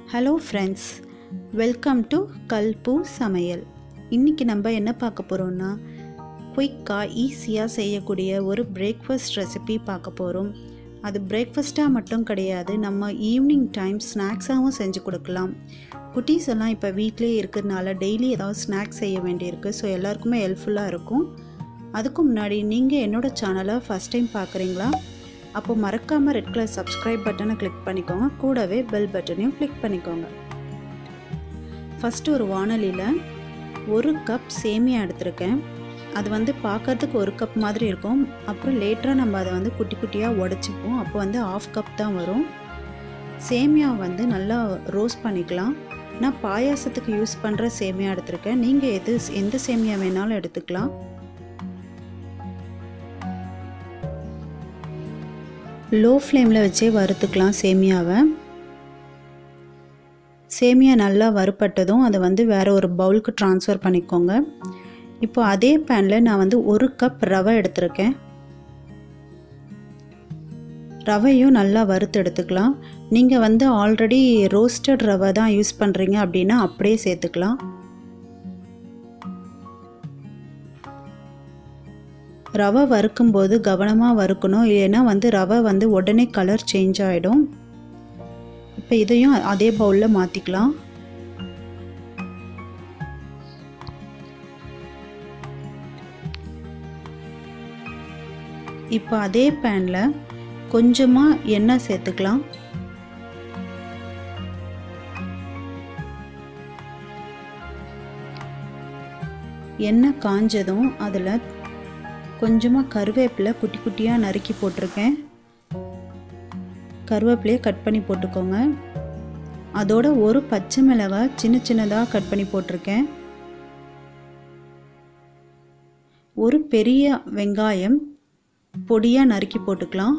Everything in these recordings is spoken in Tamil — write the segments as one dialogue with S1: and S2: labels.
S1: ஹலோ ஃப்ரெண்ட்ஸ், வெல்கம் டு கல்பு சமையல். இன்றைக்கி நம்ம என்ன பார்க்க போகிறோம்னா, குயிக்காக ஈஸியாக செய்யக்கூடிய ஒரு பிரேக்ஃபாஸ்ட் ரெசிபி பார்க்க போகிறோம். அது பிரேக்ஃபாஸ்ட்டாக மட்டும் கிடையாது, நம்ம ஈவினிங் டைம் ஸ்நாக்ஸாகவும் செஞ்சு கொடுக்கலாம். குட்டீஸ் எல்லாம் இப்போ வீட்டிலே இருக்கிறதுனால டெய்லி ஏதாவது ஸ்நாக்ஸ் செய்ய வேண்டியிருக்கு. ஸோ எல்லாருக்குமே ஹெல்ப்ஃபுல்லாக இருக்கும். அதுக்கு முன்னாடி நீங்கள் என்னோடய சேனலை ஃபஸ்ட் டைம் பார்க்குறீங்களா? அப்போ மறக்காமல் ரெட் கலர் சப்ஸ்கிரைப் பட்டனை கிளிக் பண்ணிக்கோங்க. கூடவே பெல் பட்டனையும் கிளிக் பண்ணிக்கோங்க. ஃபஸ்ட்டு ஒரு வானலியில் 1 கப் சேமியா எடுத்திருக்கேன். அது பார்க்கறதுக்கு 1 கப் மாதிரி இருக்கும். அப்புறம் லேட்டராக நம்ம அதை குட்டி குட்டியாக உடச்சிப்போம். அப்போ 1/2 கப் தான் வரும். சேமியா நல்லா ரோஸ்ட் பண்ணிக்கலாம். நான் பாயாசத்துக்கு யூஸ் பண்ணுற சேமியா எடுத்திருக்கேன். நீங்கள் எந்த சேமியா வேணாலும் எடுத்துக்கலாம். லோ ஃப்ளேமில் வச்சே வறுத்துக்கலாம் சேமியாவை. சேமியா நல்லா வறுப்பட்டதும் அதை வேறு ஒரு பவுலுக்கு ட்ரான்ஸ்ஃபர் பண்ணிக்கோங்க. இப்போ அதே பேனில் நான் 1 கப் ரவை எடுத்திருக்கேன். ரவையும் நல்லா வறுத்து எடுத்துக்கலாம். நீங்கள் ஆல்ரெடி ரோஸ்டட் ரவை தான் யூஸ் பண்ணுறீங்க அப்படின்னா அப்படியே சேர்த்துக்கலாம். ரவை வறுக்கும்போது கவனமாக வறுக்கணும், இல்லைன்னா ரவை உடனே கலர் சேஞ்ச் ஆகிடும். இப்போ இதையும் அதே பவுலில் மாற்றிக்கலாம். இப்போ அதே பேனில் கொஞ்சமாக எண்ணெய் சேர்த்துக்கலாம். எண்ணெய் காஞ்சதும் அதில் கொஞ்சமாக கருவேப்பிலை குட்டி குட்டியாக நறுக்கி போட்டிருக்கேன். கருவேப்பிலையை கட் பண்ணி போட்டுக்கோங்க. அதோட ஒரு பச்சை மிளகாய் சின்ன சின்னதாக கட் பண்ணி போட்டிருக்கேன். ஒரு பெரிய வெங்காயம் பொடியாக நறுக்கி போட்டுக்கலாம்.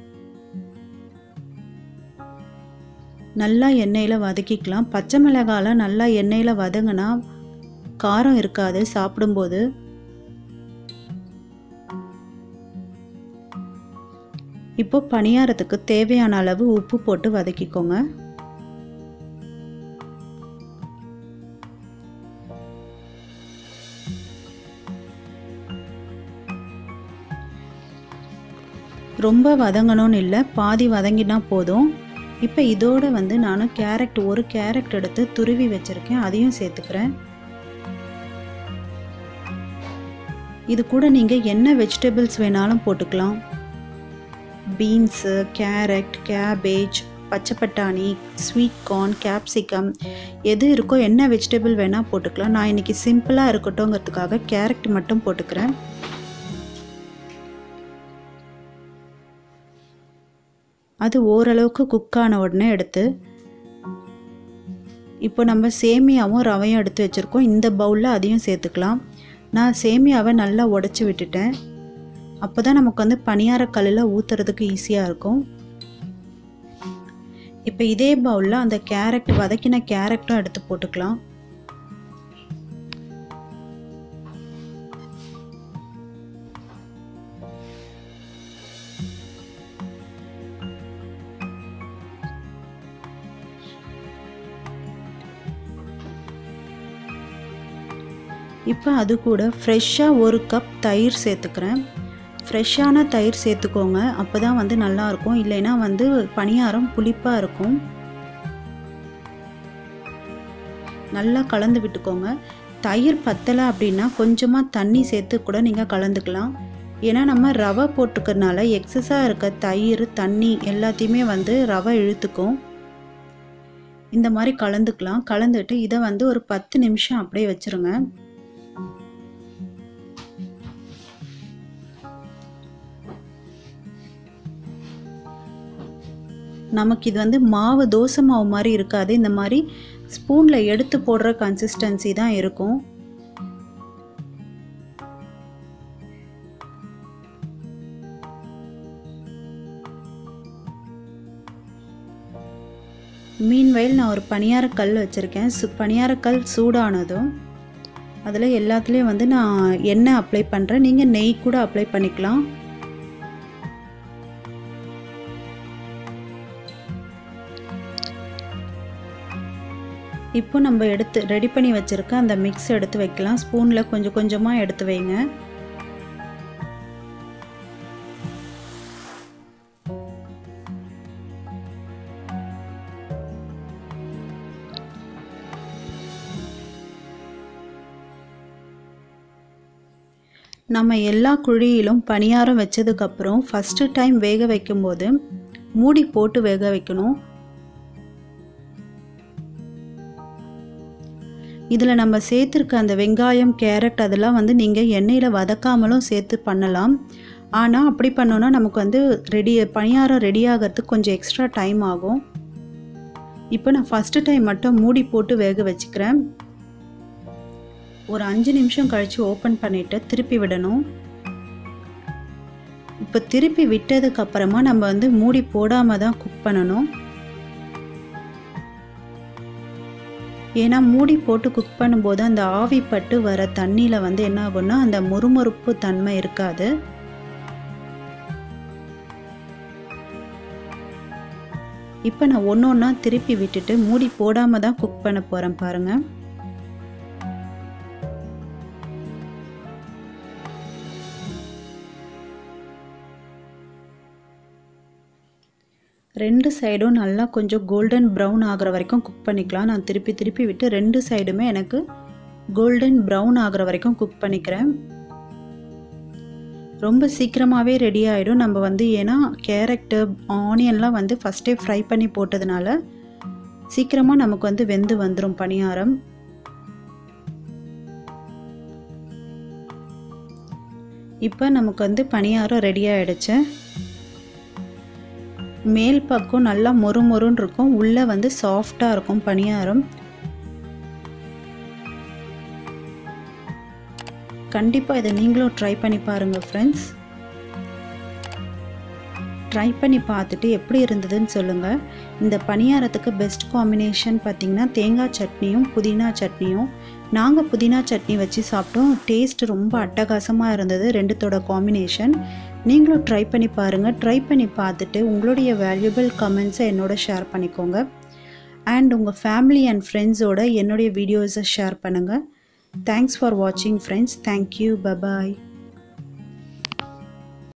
S1: நல்லா எண்ணெயில் வதக்கிக்கலாம். பச்சை மிளகாயெலாம் நல்லா எண்ணெயில் வதங்கினா காரம் இருக்காது சாப்பிடும்போது. இப்போ பணியாரத்துக்கு தேவையான அளவு உப்பு போட்டு வதக்கிக்கோங்க. ரொம்ப வதங்கணும்னு இல்லை, பாதி வதங்கினா போதும். இப்போ இதோட நான் ஒரு கேரட் எடுத்து துருவி வச்சுருக்கேன், அதையும் சேர்த்துக்கிறேன். இது கூட நீங்கள் என்ன வெஜிடபிள்ஸ் வேணாலும் போட்டுக்கலாம். பீன்ஸு, கேரட், கேபேஜ், பச்சை பட்டாணி, ஸ்வீட் கார்ன், கேப்சிகம், எது இருக்கோ என்ன வெஜிடபிள் வேணால் போட்டுக்கலாம். நான் இன்றைக்கி சிம்பிளாக இருக்கட்டும்ங்கிறதுக்காக கேரட் மட்டும் போட்டுக்கிறேன். அது ஓரளவுக்கு குக்கான உடனே எடுத்து இப்போ நம்ம சேமியாவும் ரவையும் எடுத்து வச்சுருக்கோம். இந்த பவுலில் அதையும் சேர்த்துக்கலாம். நான் சேமியாவை நல்லா உடச்சி விட்டுட்டேன். அப்போ தான் நமக்கு பணியார கல்லில் ஊற்றுறதுக்கு ஈஸியாக இருக்கும். இப்போ இதே பவுலில் அந்த வதக்கின கேரட்டும் எடுத்து போட்டுக்கலாம். இப்போ அது கூட ஃப்ரெஷ்ஷாக 1 கப் தயிர் சேர்த்துக்கிறேன். ஃப்ரெஷ்ஷான தயிர் சேர்த்துக்கோங்க, அப்போ தான் நல்லாயிருக்கும். இல்லைன்னா பணியாரம் புளிப்பாக இருக்கும். நல்லா கலந்து விட்டுக்கோங்க. தயிர் பத்தலை அப்படின்னா கொஞ்சமாக தண்ணி சேர்த்து கூட நீங்கள் கலந்துக்கலாம். ஏன்னா நம்ம ரவை போட்டுக்கிறதுனால எக்ஸஸாக இருக்க தயிர் தண்ணி எல்லாத்தையுமே ரவை இழுத்துக்கும். இந்த மாதிரி கலந்துக்கலாம். கலந்துட்டு இதை ஒரு 10 நிமிஷம் அப்படியே வச்சுருங்க. நமக்கு இது மாவு தோசை மாவு மாதிரி இருக்காது. இந்த மாதிரி ஸ்பூனில் எடுத்து போடுற கன்சிஸ்டன்சி தான் இருக்கும். மீன்வயல் நான் ஒரு பணியாரக்கல் வச்சுருக்கேன். பணியாரக்கல் சூடானதும் அதில் எல்லாத்துலேயும் நான் எண்ணெய் அப்ளை பண்ணுறேன். நீங்கள் நெய் கூட அப்ளை பண்ணிக்கலாம். இப்போ நம்ம ரெடி பண்ணி வச்சுருக்க அந்த மிக்ஸ் எடுத்து வைக்கலாம். ஸ்பூனில் கொஞ்சம் கொஞ்சமாக எடுத்து வைங்க. நம்ம எல்லா குழியிலும் பணியாரம் வச்சதுக்கப்புறம் ஃபஸ்ட்டு டைம் வேக வைக்கும்போது மூடி போட்டு வேக வைக்கணும். இதில் நம்ம சேர்த்துருக்க அந்த வெங்காயம், கேரட் அதெல்லாம் நீங்கள் எண்ணெயில் வதக்காமலும் சேர்த்து பண்ணலாம். ஆனால் அப்படி பண்ணோன்னா நமக்கு பணியாரம் ரெடி ஆகிறதுக்கு கொஞ்சம் எக்ஸ்ட்ரா டைம் ஆகும். இப்போ நான் ஃபஸ்ட்டு டைம் மட்டும் மூடி போட்டு வேக வச்சுக்கிறேன். ஒரு 5 நிமிஷம் கழித்து ஓப்பன் பண்ணிவிட்டு திருப்பி விடணும். இப்போ திருப்பி விட்டதுக்கப்புறமா நம்ம மூடி போடாமல் தான் குக் பண்ணணும். ஏன்னா மூடி போட்டு குக் பண்ணும்போது அந்த ஆவி பட்டு வர தண்ணியில் என்ன ஆகும்னா அந்த மொறுமொறுப்பு தன்மை இருக்காது. இப்போ நான் ஒன்று ஒன்றா திருப்பி விட்டுட்டு மூடி போடாமல் தான் குக் பண்ண போகிறேன் பாருங்கள். ரெண்டு சைடும் நல்லா கொஞ்சம் கோல்டன் ப்ரௌன் ஆகிற வரைக்கும் குக் பண்ணிக்கலாம். நான் திருப்பி திருப்பி விட்டு 2 சைடுமே எனக்கு கோல்டன் ப்ரௌன் ஆகிற வரைக்கும் குக் பண்ணிக்கிறேன். ரொம்ப சீக்கிரமாகவே ரெடி ஆகிடும். நம்ம ஏன்னா கேரட்டு, ஆனியன்லாம் ஃபஸ்ட்டே ஃப்ரை பண்ணி போட்டதுனால சீக்கிரமாக நமக்கு வெந்து வந்துடும் பணியாரம். இப்போ நமக்கு பணியாரம் ரெடி ஆகிடுச்சு. மேல் பக்கம் நல்லா மொறுமொறுன்னு இருக்கும், உள்ளே சாஃப்டாக இருக்கும் பணியாரம். கண்டிப்பாக இதை நீங்களும் ட்ரை பண்ணி பாருங்கள் ஃப்ரெண்ட்ஸ். ட்ரை பண்ணி பார்த்துட்டு எப்படி இருந்ததுன்னு சொல்லுங்கள். இந்த பணியாரத்துக்கு பெஸ்ட் காம்பினேஷன் பார்த்திங்கன்னா தேங்காய் சட்னியும் புதினா சட்னியும். நாங்கள் புதினா சட்னி வச்சு சாப்பிட்டோம். டேஸ்ட் ரொம்ப அட்டகாசமாக இருந்தது ரெண்டுத்தோட காம்பினேஷன். நீங்களும் ட்ரை பண்ணி பாருங்கள். ட்ரை பண்ணி பார்த்துட்டு உங்களுடைய வேல்யூபிள் கமெண்ட்ஸை என்னோட ஷேர் பண்ணிக்கோங்க. அண்ட் உங்கள் ஃபேமிலி அண்ட் ஃப்ரெண்ட்ஸோட என்னுடைய வீடியோஸை ஷேர் பண்ணுங்கள். தேங்க்ஸ் ஃபார் வாட்சிங் ஃப்ரெண்ட்ஸ். தேங்க்யூ. பபாய்.